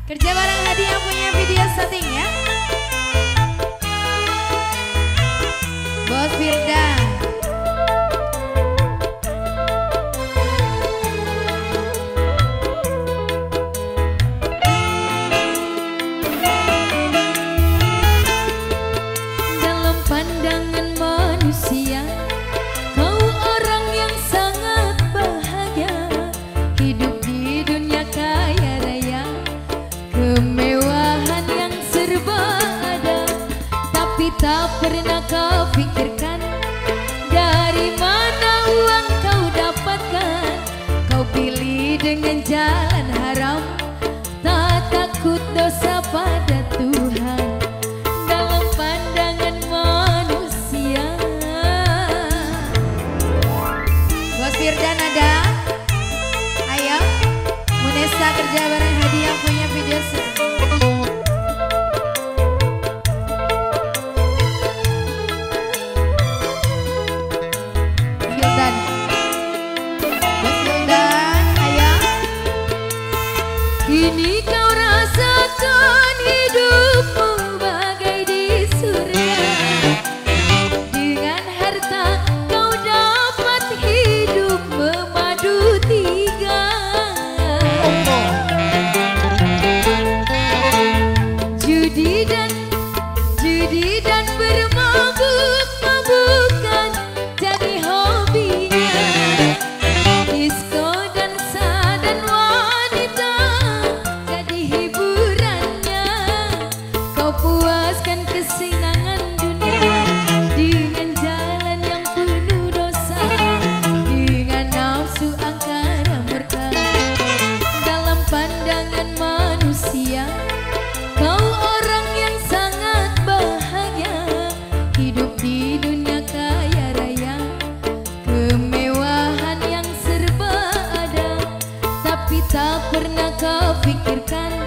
Kerja bareng Hadi yang punya video syuting ya. Bos Firdan. Dalam pandangan manusia, kau orang yang sangat bahagia, hidup di dunia kaya raya, kemewahan yang serba ada. Tapi tak pernah kau pikirkan dari mana uang kau dapatkan. Kau pilih dengan jalan haram, tak takut dosa pada Tuhan. Dalam pandangan manusia. Bos Firdan ada. Ayo, Munesa kerja bareng Hadi yang punya video syuting. Firdan. Bos Firdan, ayo. Kini kau rasakan hidupmu bagai di surga. Dengan harta kau dapat hidup memadu tiga. Judi dan bermabuk-mabukan jadi hobinya. Disko, dansa dan wanita jadi hiburannya. Kau puaskan kesenangan dunia dengan jalan yang penuh dosa, dengan nafsu angkara murka. Dalam pandangan manusia, kau orang yang sangat bahagia, hidup di dunia kaya raya, kemewahan yang serba ada. Tapi tak pernah kau pikirkan